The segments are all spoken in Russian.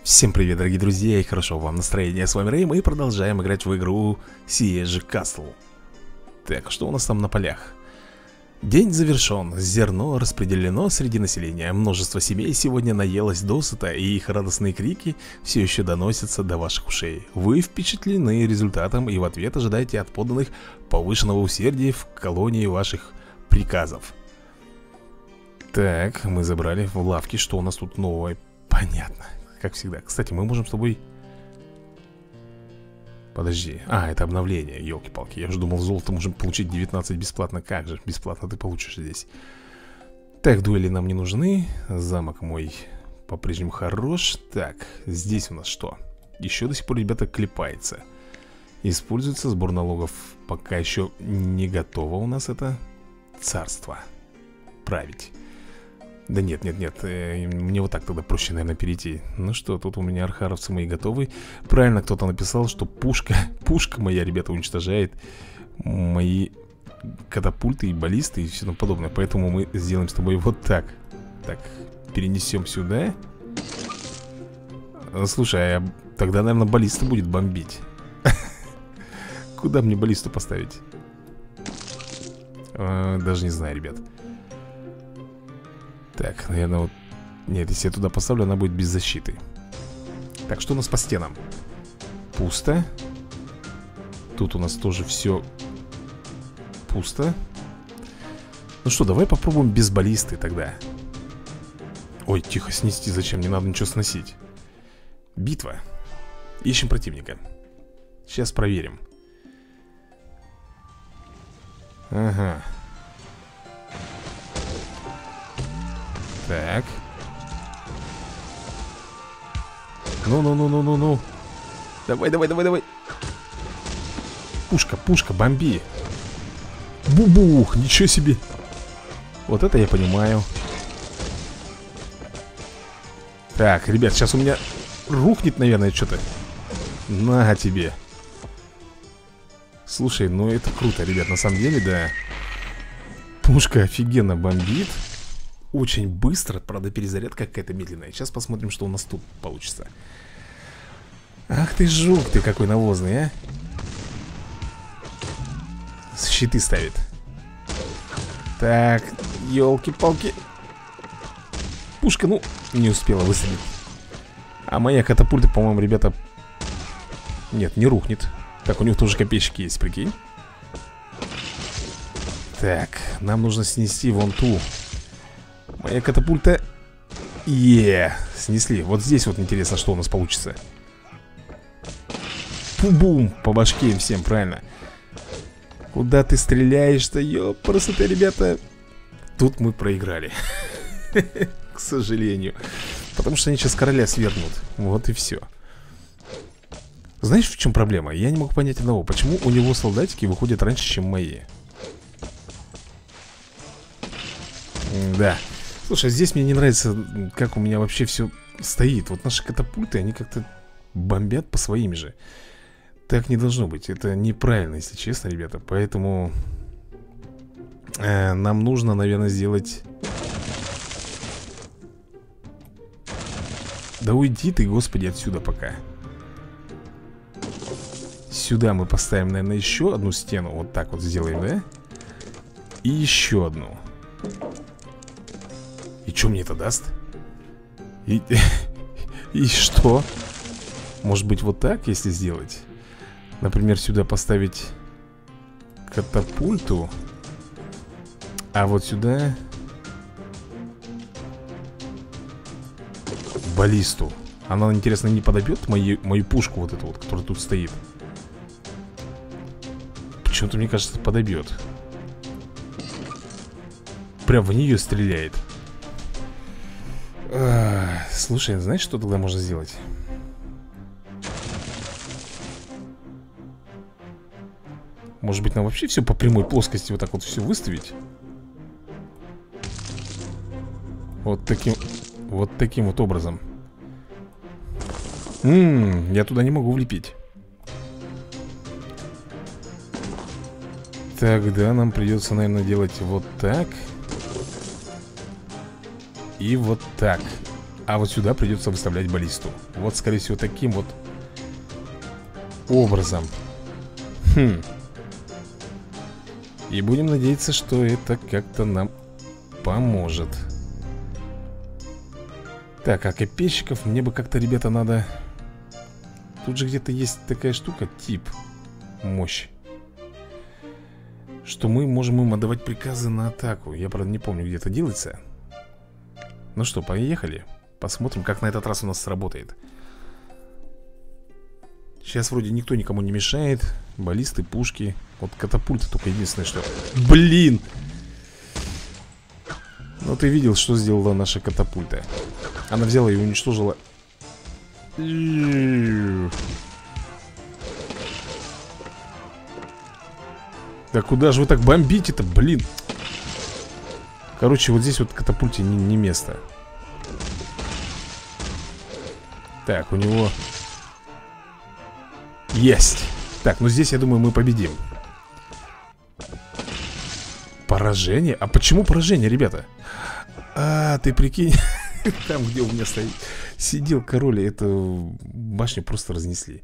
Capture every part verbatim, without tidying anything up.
Всем привет, дорогие друзья, и хорошо вам настроения. С вами Рэй, мы продолжаем играть в игру Siege Castle. Так, что у нас там на полях? День завершен, зерно распределено среди населения. Множество семей сегодня наелось досыта, и их радостные крики все еще доносятся до ваших ушей. Вы впечатлены результатом и в ответ ожидаете от подданных повышенного усердия в колонии ваших приказов. Так, мы забрали в лавке, что у нас тут новое. Понятно. Как всегда. Кстати, мы можем с тобой... Подожди. А, это обновление, елки-палки. Я уже думал, золото можем получить девятнадцать бесплатно. Как же бесплатно ты получишь здесь? Так, дуэли нам не нужны. Замок мой по-прежнему хорош. Так, здесь у нас что? Еще до сих пор, ребята, клепается. Используется сбор налогов. Пока еще не готово у нас это царство править. Да нет, нет, нет, э, мне вот так тогда проще, наверное, перейти. Ну что, тут у меня архаровцы мои готовы. Правильно кто-то написал, что пушка, пушка моя, ребята, уничтожает мои катапульты и баллисты и все тому подобное. Поэтому мы сделаем с тобой вот так. Так, перенесем сюда. Слушай, а тогда, наверное, баллиста будет бомбить. Куда мне баллисту поставить? Даже не знаю, ребят. Так, наверное, вот... Нет, если я туда поставлю, она будет без защиты. Так, что у нас по стенам? Пусто. Тут у нас тоже все пусто. Ну что, давай попробуем без баллисты тогда. Ой, тихо, снести зачем? Не надо ничего сносить. Битва. Ищем противника. Сейчас проверим. Ага. Так. Ну-ну-ну-ну-ну-ну. Давай, давай, давай, давай. Пушка, пушка, бомби. Бубух, ничего себе. Вот это я понимаю. Так, ребят, сейчас у меня рухнет, наверное, что-то. На тебе. Слушай, ну это круто, ребят, на самом деле, да. Пушка офигенно бомбит. Очень быстро, правда, перезарядка какая-то медленная. Сейчас посмотрим, что у нас тут получится. Ах ты жук, ты какой навозный, а. Щиты ставит. Так, елки-палки. Пушка, ну, не успела высадить. А моя катапульта, по-моему, ребята... Нет, не рухнет. Так, у него тоже копейщики есть, прикинь. Так, нам нужно снести вон ту. Моя катапульта. Е, снесли. Вот здесь вот интересно, что у нас получится. Пум-бум, по башке им всем, правильно. Куда ты стреляешь-то, ёпрст, ребята. Тут мы проиграли. К сожалению. Потому что они сейчас короля свергнут. Вот и все. Знаешь, в чем проблема? Я не могу понять одного. Почему у него солдатики выходят раньше, чем мои? Да. Слушай, здесь мне не нравится, как у меня вообще все стоит. Вот наши катапульты, они как-то бомбят по своим же. Так не должно быть. Это неправильно, если честно, ребята. Поэтому э, нам нужно, наверное, сделать... Да уйди ты, господи, отсюда пока. Сюда мы поставим, наверное, еще одну стену. Вот так вот сделаем, да? И еще одну. И что мне это даст? И, и что? Может быть, вот так, если сделать? Например, сюда поставить катапульту. А вот сюда баллисту. Она, интересно, не подобьет мою, мою пушку вот эту вот, которая тут стоит? Почему-то, мне кажется, подобьет. Прям в нее стреляет. А, слушай, знаешь, что тогда можно сделать? Может быть, нам вообще все по прямой плоскости вот так вот все выставить? Вот таким, вот таким вот образом. Ммм, я туда не могу влепить. Тогда нам придется, наверное, делать вот так. И вот так. А вот сюда придется выставлять баллисту. Вот, скорее всего, таким вот образом. Хм. И будем надеяться, что это как-то нам поможет. Так, а копейщиков мне бы как-то, ребята, надо... Тут же где-то есть такая штука, тип мощь, что мы можем им отдавать приказы на атаку. Я, правда, не помню, где это делается. Ну что, поехали. Посмотрим, как на этот раз у нас сработает. Сейчас вроде никто никому не мешает. Баллисты, пушки. Вот катапульты только единственное, что... Блин! Ну ты видел, что сделала наша катапульта. Она взяла и уничтожила... Да куда же вы так бомбите-то, блин? Короче, вот здесь вот катапульте не, не место. Так, у него... Есть. Так, ну здесь, я думаю, мы победим. Поражение? А почему поражение, ребята? А, ты прикинь. Там, где у меня стоит сидел король, эту башню просто разнесли.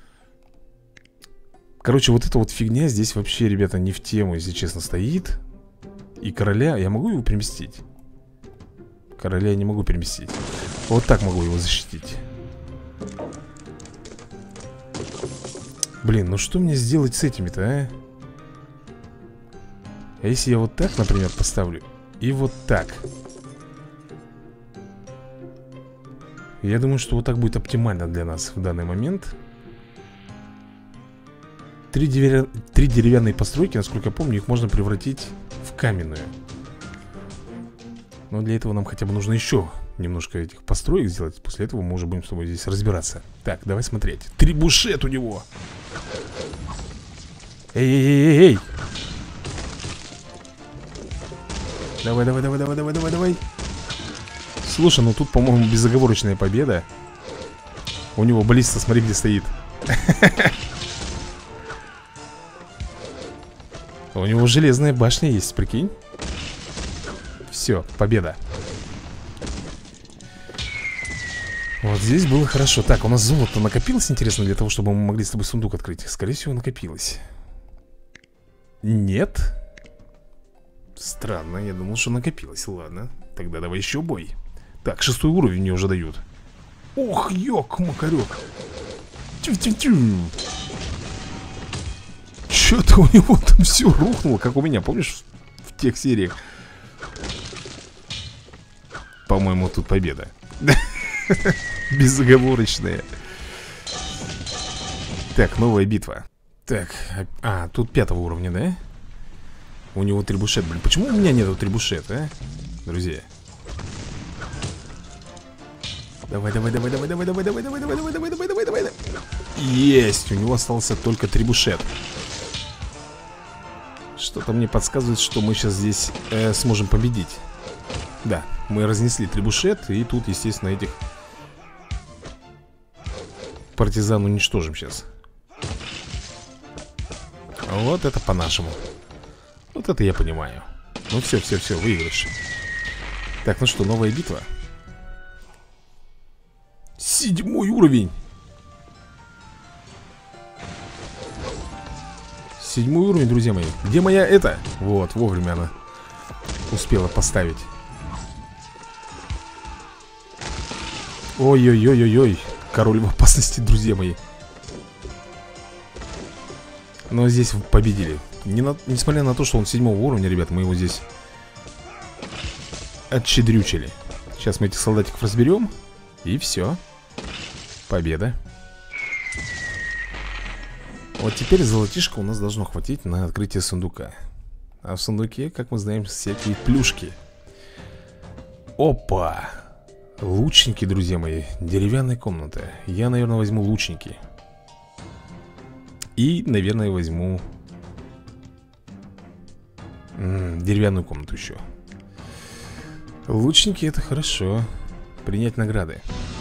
Короче, вот эта вот фигня здесь вообще, ребята, не в тему, если честно, стоит. И короля, я могу его переместить? Короля я не могу переместить. Вот так могу его защитить. Блин, ну что мне сделать с этими-то, а? А если я вот так, например, поставлю? И вот так. Я думаю, что вот так будет оптимально для нас в данный момент. Три, дерев... Три деревянные постройки, насколько я помню, их можно превратить в каменную. Но для этого нам хотя бы нужно еще немножко этих построек сделать. После этого мы уже будем с тобой здесь разбираться. Так, давай смотреть. Трибушет у него. Эй-эй-эй-эй-эй. Давай, давай, давай, давай, давай, давай, давай. Слушай, ну тут, по-моему, безоговорочная победа. У него баллиста, смотри, где стоит. У него железная башня есть, прикинь. Все, победа. Вот здесь было хорошо. Так, у нас золото накопилось, интересно, для того, чтобы мы могли с тобой сундук открыть. Скорее всего, накопилось. Нет. Странно, я думал, что накопилось. Ладно, тогда давай еще бой. Так, шестой уровень мне уже дают. Ох, ёк-макарёк. Тю-тю-тю. Чё-то у него там все рухнуло, как у меня, помнишь, в тех сериях. По-моему, тут победа. Безоговорочная. Так, новая битва. Так, а, тут пятого уровня, да? У него трибушет, блин. Почему у меня нету трибушета, а? Друзья. Давай, давай, давай, давай, давай, давай, давай, давай, давай, давай, давай, давай, давай, давай. Есть, у него остался только трибушет. Что-то мне подсказывает, что мы сейчас здесь э, сможем победить. Да, мы разнесли трибушет. И тут, естественно, этих партизан уничтожим сейчас. Вот это по-нашему. Вот это я понимаю. Ну все, все, все, выигрыш. Так, ну что, новая битва. Седьмой уровень. Седьмой уровень, друзья мои. Где моя это? Вот, вовремя она успела поставить. Ой-ой-ой-ой-ой. Король в опасности, друзья мои. Но здесь победили. Не на... Несмотря на то, что он седьмого уровня, ребят, мы его здесь отщедрючили. Сейчас мы этих солдатиков разберем. И все. Победа. Вот теперь золотишко у нас должно хватить на открытие сундука. А в сундуке, как мы знаем, всякие плюшки. Опа! Лучники, друзья мои. Деревянная комната. Я, наверное, возьму лучники. И, наверное, возьму м-м, деревянную комнату еще. Лучники — это хорошо. Принять награды.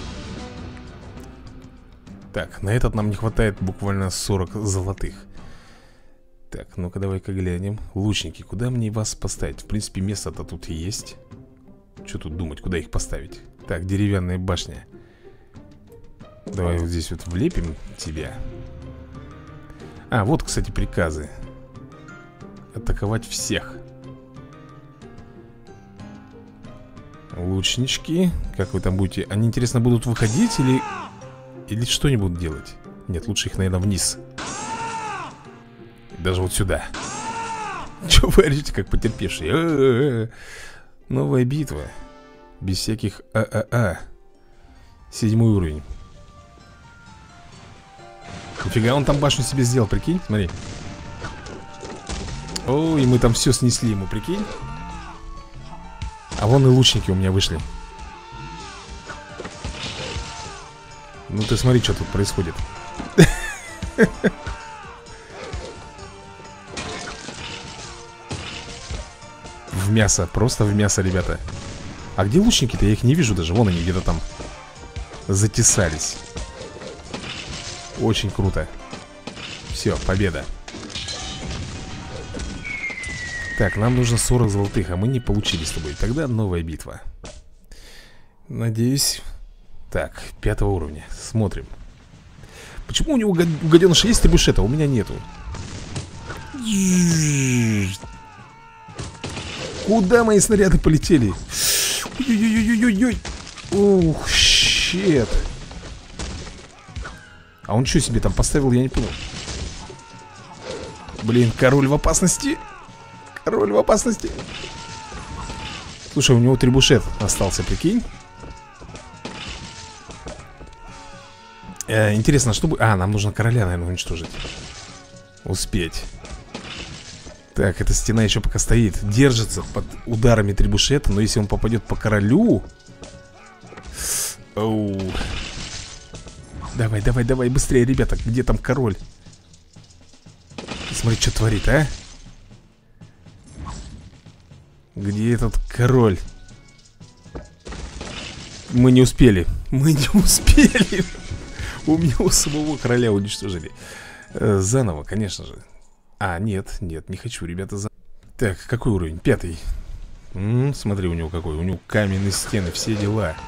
Так, на этот нам не хватает буквально сорок золотых. Так, ну-ка давай-ка глянем. Лучники, куда мне вас поставить? В принципе, место-то тут и есть. Что тут думать, куда их поставить? Так, деревянная башня. Давай вот здесь вот влепим тебя. А, вот, кстати, приказы. Атаковать всех. Лучнички. Как вы там будете? Они, интересно, будут выходить или... Или что они будут делать? Нет, лучше их, наверное, вниз. Даже вот сюда. Че вы орете, как потерпевшие? А-а-а. Новая битва. Без всяких а-а-а. Седьмой уровень. Нифига, он там башню себе сделал, прикинь, смотри. Ой, мы там все снесли ему, прикинь. А вон и лучники у меня вышли. Ну ты смотри, что тут происходит. В мясо, просто в мясо, ребята. А где лучники-то? Я их не вижу даже. Вон они где-то там затесались. Очень круто. Все, победа. Так, нам нужно сорок золотых, а мы не получили с тобой. Тогда новая битва. Надеюсь. Так, пятого уровня. Смотрим. Почему у него у гаденыша есть трибушета, а у меня нету? Куда мои снаряды полетели? Ой-ой-ой-ой-ой. Ух, щет. А он что себе там поставил, я не понял. Блин, король в опасности. Король в опасности. Слушай, у него трибушет остался, прикинь. э, Интересно, что будет... А, нам нужно короля, наверное, уничтожить. Успеть. Так, эта стена еще пока стоит. Держится под ударами трибушета. Но если он попадет по королю... Оу. Давай, давай, давай, быстрее, ребята. Где там король? Смотри, что творит, а? Где этот король? Мы не успели. Мы не успели. У меня у самого короля уничтожили. э, Заново, конечно же. А, нет, нет, не хочу, ребята, за... Так, какой уровень? Пятый. М-м, смотри, у него какой. У него каменные стены, все дела.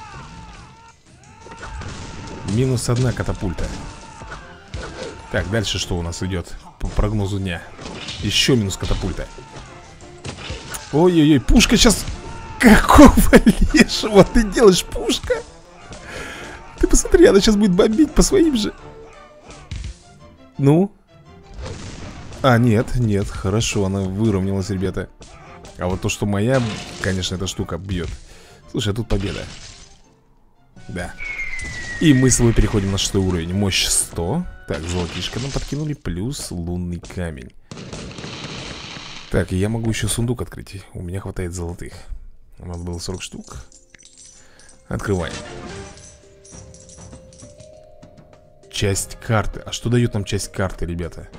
Минус одна катапульта. Так, дальше что у нас идет по прогнозу дня? Еще минус катапульта. Ой-ой-ой, пушка сейчас... Какого лешего ты делаешь, пушка? Ты посмотри, она сейчас будет бомбить по своим же. Ну? А, нет, нет, хорошо, она выровнялась, ребята. А вот то, что моя, конечно, эта штука бьет. Слушай, а тут победа. Да. И мы с тобой переходим на шестой уровень. Мощь сто. Так, золотишко нам подкинули. Плюс лунный камень. Так, я могу еще сундук открыть. У меня хватает золотых. У нас было сорок штук. Открываем. Часть карты. А что дает нам часть карты, ребята?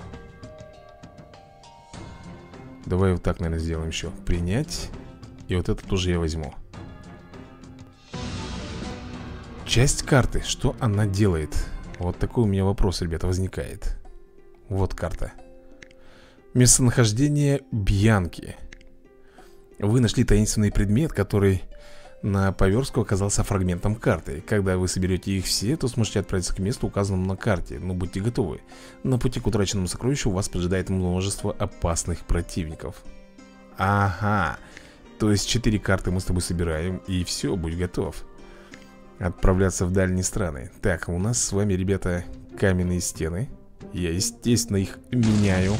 Давай вот так, наверное, сделаем еще. Принять. И вот это тоже я возьму. Часть карты. Что она делает? Вот такой у меня вопрос, ребята, возникает. Вот карта. Местонахождение Бьянки. Вы нашли таинственный предмет, который на поверстку оказался фрагментом карты. Когда вы соберете их все, то сможете отправиться к месту, указанному на карте. Но будьте готовы. На пути к утраченному сокровищу вас поджидает множество опасных противников. Ага. То есть четыре карты мы с тобой собираем. И все, будь готов отправляться в дальние страны. Так, у нас с вами, ребята, каменные стены. Я, естественно, их меняю.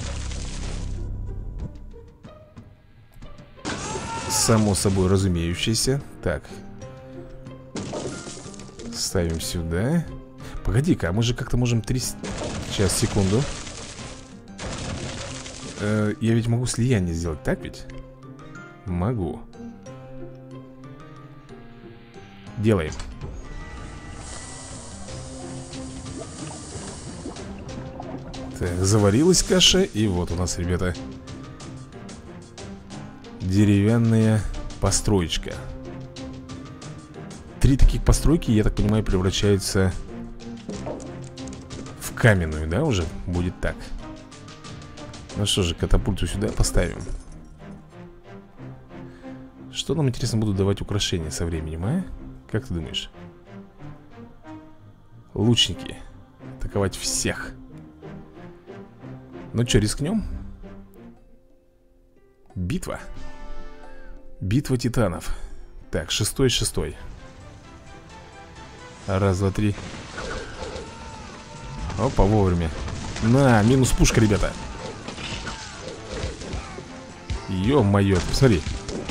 Само собой разумеющееся. Так. Ставим сюда. Погоди-ка, а мы же как-то можем трясти. Сейчас, секунду. э, Я ведь могу слияние сделать, так ведь? Могу. Делаем. Так, заварилась каша. И вот у нас, ребята, деревянная построечка. Три таких постройки, я так понимаю, превращаются в каменную, да, уже? Будет так. Ну что же, катапульту сюда поставим. Что нам, интересно, будут давать украшения со временем, а? Как ты думаешь? Лучники. Атаковать всех. Ну что, рискнем? Битва. Битва титанов. Так, шестой, шестой. Раз, два, три. Опа, вовремя. На, минус пушка, ребята. Ё-моё, посмотри.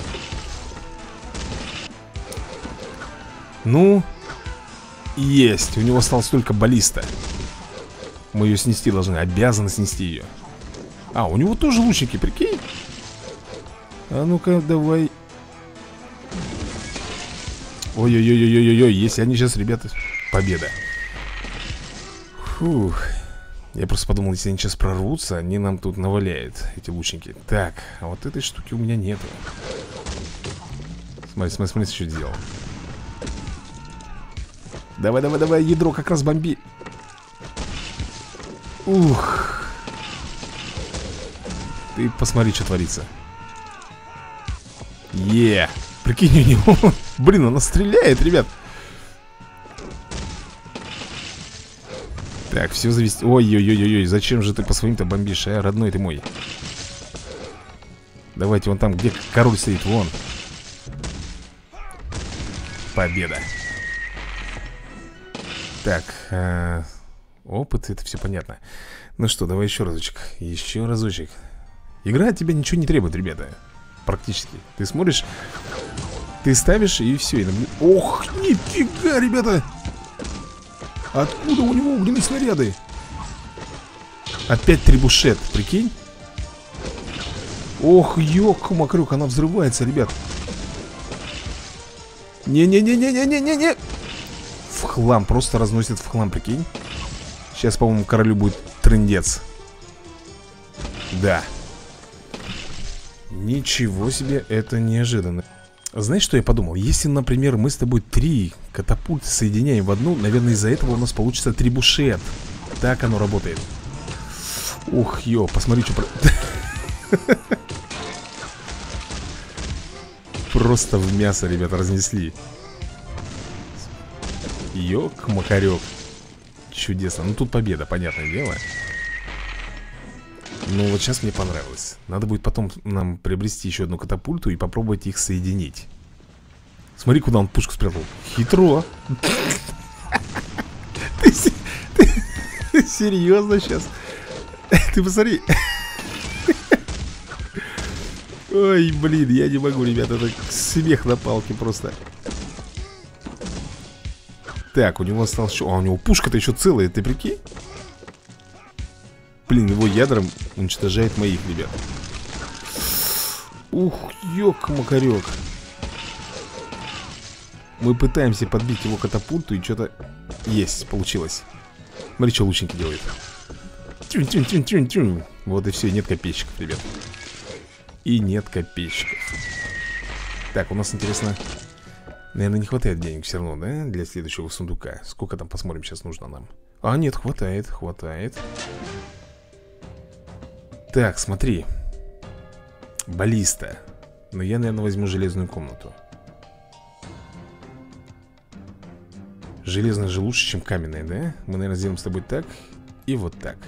Ну, есть. У него осталось только баллиста. Мы ее снести должны, обязаны снести ее. А, у него тоже лучники, прикинь. А ну-ка, давай. Ой-ой-ой-ой-ой-ой. Если они сейчас, ребята, победа. Фух. Я просто подумал, если они сейчас прорвутся, они нам тут наваляют, эти лучники. Так, а вот этой штуки у меня нету. Смотри, смотри, смотри, что сделал. Давай, давай, давай, ядро как раз бомби. Ух. Ты посмотри, что творится. Е, прикинь, у него. Блин, она стреляет, ребят. Так, все зависит. Ой-ой-ой-ой, зачем же ты по своим-то бомбишь, а, родной ты мой? Давайте вон там, где король стоит, вон. Победа. Так, э, опыт, это все понятно. Ну что, давай еще разочек. Еще разочек. Игра от тебя ничего не требует, ребята. Практически. Ты смотришь, ты ставишь и все. И... Ох, нифига, ребята. Откуда у него огненные снаряды? Опять трибушет, прикинь. Ох, ёк-макрюк, она взрывается, ребят. Не-не-не-не-не-не-не-не. В хлам, просто разносит в хлам, прикинь. Сейчас, по-моему, королю будет трындец. Да. Ничего себе, это неожиданно. Знаешь, что я подумал? Если, например, мы с тобой три катапульты соединяем в одну, наверное, из-за этого у нас получится трибушет. Так оно работает. Ух, ё, посмотри, что... Просто в мясо, ребята, разнесли. Ёк-макарёк. Чудесно. Ну, тут победа, понятное дело. Ну, вот сейчас мне понравилось. Надо будет потом нам приобрести еще одну катапульту и попробовать их соединить. Смотри, куда он пушку спрятал. Хитро. Ты серьезно сейчас? Ты посмотри. Ой, блин, я не могу, ребята. Это смех на палке просто. Так, у него осталось еще... А, у него пушка-то еще целая, ты прикинь? Блин, его ядром уничтожает моих, ребят. Ух, ёк-макарёк. Мы пытаемся подбить его катапульту, и что-то есть, получилось. Смотри, что лучники делают. Тюнь-тюнь-тюнь-тюнь-тюнь. Вот и все, нет копейщиков, ребят. И нет копейщиков. Так, у нас, интересно... Наверное, не хватает денег все равно, да? Для следующего сундука. Сколько там, посмотрим, сейчас нужно нам. А, нет, хватает, хватает. Так, смотри. Баллиста. Но я, наверное, возьму железную комнату. Железная же лучше, чем каменная, да? Мы, наверное, сделаем с тобой так и вот так.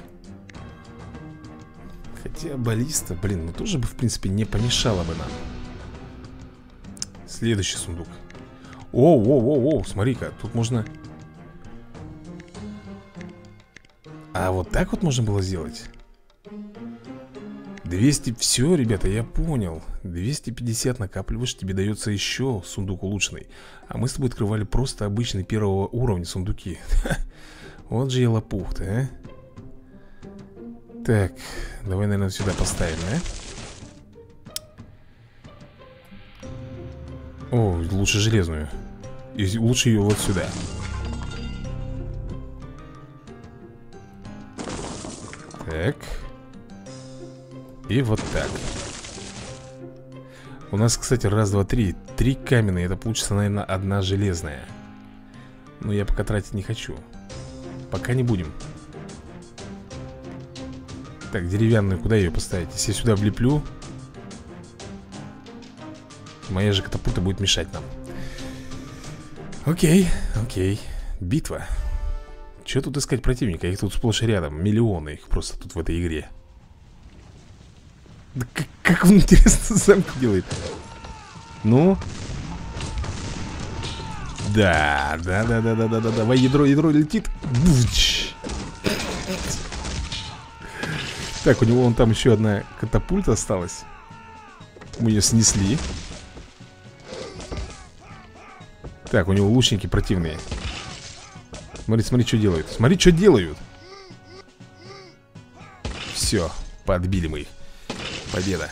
Хотя баллиста, блин, ну тоже бы, в принципе, не помешало бы нам. Следующий сундук. Оу-оу-оу-оу, смотри-ка, тут можно... А вот так вот можно было сделать? двести, все, ребята, я понял. Двести пятьдесят накапливаешь, тебе дается еще сундук улучшенный. А мы с тобой открывали просто обычный первого уровня сундуки. Вот же я лопух-то, а. Так, давай, наверное, сюда поставим, да? О, лучше железную. И лучше ее вот сюда. Так. И вот так. У нас, кстати, раз, два, три. Три каменные. Это получится, наверное, одна железная. Но я пока тратить не хочу. Пока не будем. Так, деревянную, куда ее поставить? Если я сюда влеплю, моя же катапульта будет мешать нам. Окей, окей. Битва. Че тут искать противника? Их тут сплошь и рядом. Миллионы их просто тут в этой игре. Да как, как он, интересно, замки делает? Ну? Да, да, да, да, да, да, да. Давай, ядро, ядро летит. Буч. Так, у него вон там еще одна катапульта осталась. Мы ее снесли. Так, у него лучники противные. Смотри, смотри, что делают. Смотри, что делают. Все, подбили мы их. Победа.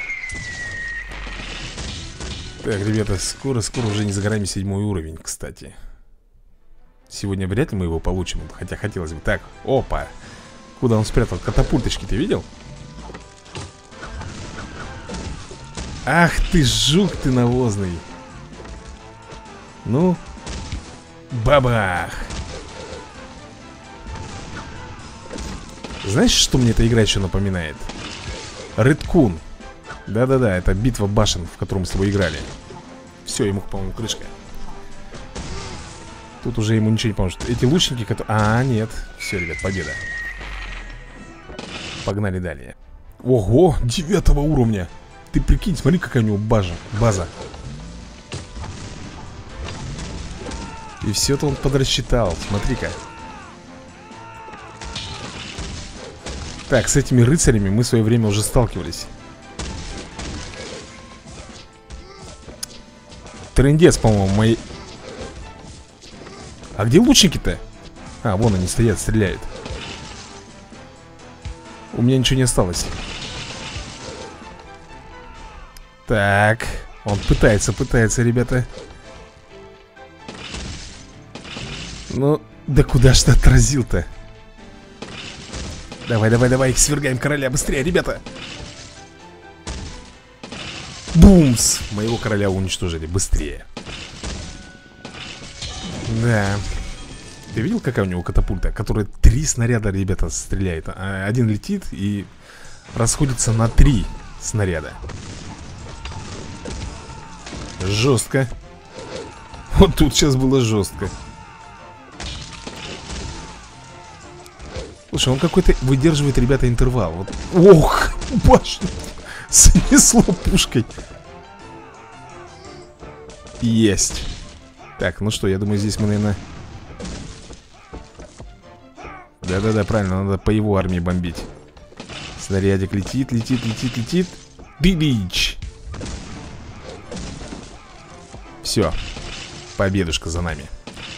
Так, ребята, скоро-скоро уже не за горами седьмой уровень, кстати. Сегодня вряд ли мы его получим, хотя хотелось бы. Так, опа. Куда он спрятал катапульточки, ты видел? Ах ты, жук ты навозный. Ну, бабах. Знаешь, что мне эта игра еще напоминает? Редкун. Да-да-да, это битва башен, в котором мы с тобой играли. Все, ему, по-моему, крышка. Тут уже ему ничего не поможет. Эти лучники, которые... А, нет. Все, ребят, победа. Погнали далее. Ого, девятого уровня. Ты прикинь, смотри, какая у него база. База. И все это он подрасчитал. Смотри-ка. Так, с этими рыцарями мы в свое время уже сталкивались. Трындец, по-моему, мои... А где лучники-то? А, вон они стоят, стреляют. У меня ничего не осталось. Так, он пытается, пытается, ребята. Ну, да куда ж ты отразил-то? Давай, давай, давай, свергаем короля быстрее, ребята. Бумс! Моего короля уничтожили быстрее. Да. Ты видел, какая у него катапульта? Которая три снаряда, ребята, стреляет. Один летит и расходится на три снаряда. Жестко. Вот тут сейчас было жестко. Слушай, он какой-то выдерживает, ребята, интервал. Вот. Ох, башню снесло пушкой. Есть. Так, ну что, я думаю, здесь мы, наверное... Да-да-да, правильно, надо по его армии бомбить. Снарядик летит, летит, летит, летит. Бибич. Все. Победушка за нами.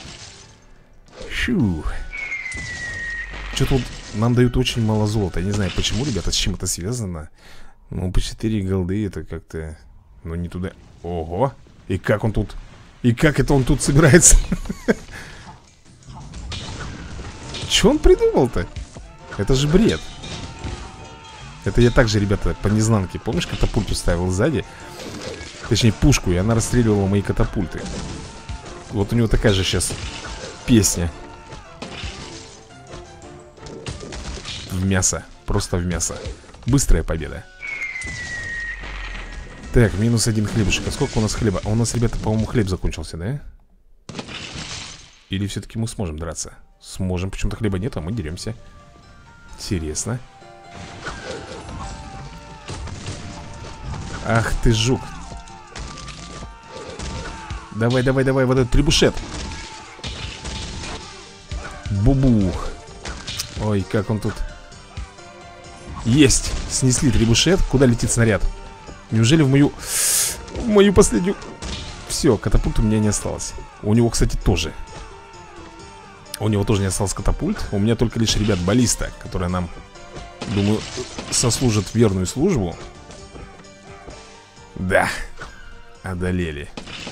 Щу. Что-то вот нам дают очень мало золота. Я не знаю, почему, ребята, с чем это связано. Ну, по четыре голды это как-то... Ну, не туда. Ого. И как он тут... И как это он тут собирается? Че он придумал-то? Это же бред. Это я также, ребята, по незнанке. Помнишь, катапульту ставил сзади? Точнее, пушку, и она расстреливала мои катапульты. Вот у него такая же сейчас песня. В мясо, просто в мясо. Быстрая победа. Так, минус один хлебушек. А сколько у нас хлеба? А у нас, ребята, по-моему, хлеб закончился, да? Или все-таки мы сможем драться? Сможем, почему-то хлеба нет, а мы деремся. Интересно. Ах ты жук. Давай, давай, давай, вот этот требушет. Бубух. Ой, как он тут. Есть, снесли требушет. Куда летит снаряд? Неужели в мою... В мою последнюю... Все, катапульт у меня не осталось. У него, кстати, тоже. У него тоже не осталось катапульт. У меня только лишь, ребят, баллиста, которая нам, думаю, сослужит верную службу. Да. Одолели.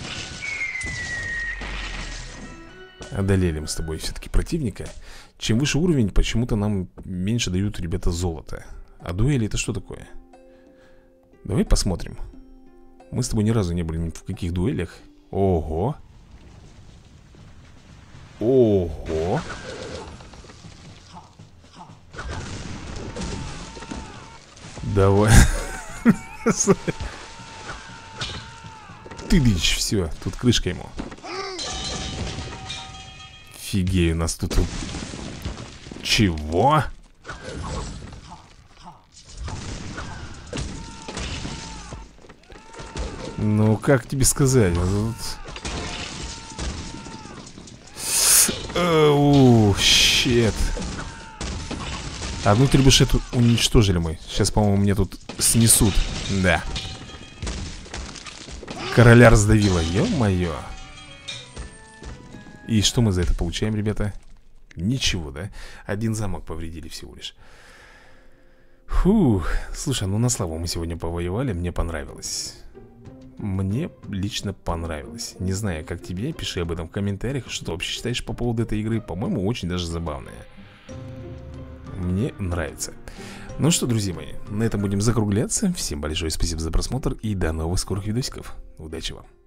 Одолели мы с тобой все-таки противника. Чем выше уровень, почему-то нам меньше дают, ребята, золото. А дуэли это что такое? Давай посмотрим. Мы с тобой ни разу не были ни в каких дуэлях. Ого. Ого. Давай. Ты дичь, все, тут крышка ему. Офигею, нас тут... Чего? Ну, как тебе сказать? Оу, щет. Одну требушету уничтожили мы. Сейчас, по-моему, мне тут снесут. Да. Короля раздавило, ё-моё. И что мы за это получаем, ребята? Ничего, да? Один замок повредили всего лишь. Фух. Слушай, ну на славу мы сегодня повоевали. Мне понравилось. Мне лично понравилось. Не знаю, как тебе, пиши об этом в комментариях. Что ты вообще считаешь по поводу этой игры? По-моему, очень даже забавная. Мне нравится. Ну что, друзья мои, на этом будем закругляться. Всем большое спасибо за просмотр и до новых скорых видосиков. Удачи вам.